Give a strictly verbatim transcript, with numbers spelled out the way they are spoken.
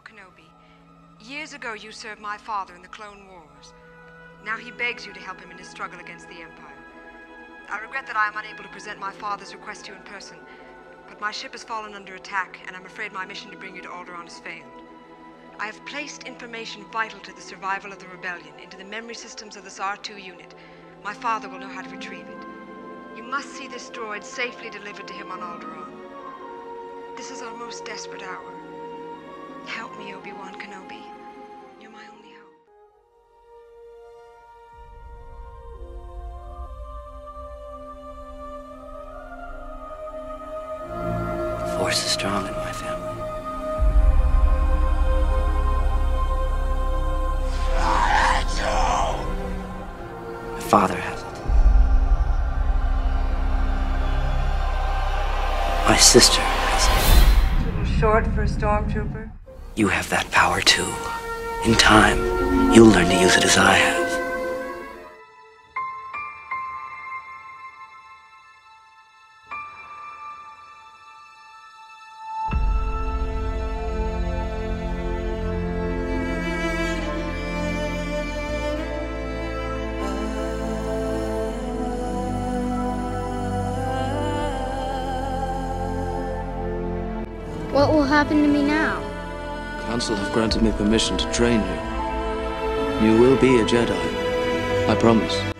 Kenobi. Years ago, you served my father in the Clone Wars. Now he begs you to help him in his struggle against the Empire. I regret that I am unable to present my father's request to you in person, but my ship has fallen under attack, and I'm afraid my mission to bring you to Alderaan has failed. I have placed information vital to the survival of the rebellion into the memory systems of this R two unit. My father will know how to retrieve it. You must see this droid safely delivered to him on Alderaan. This is our most desperate hour. Help me, Obi-Wan Kenobi. You're my only hope. The Force is strong in my family. My father has it. My sister has it. A little short for a stormtrooper? You have that power too. In time, you'll learn to use it as I have. What will happen to me now? The Council have granted me permission to train you. You will be a Jedi. I promise.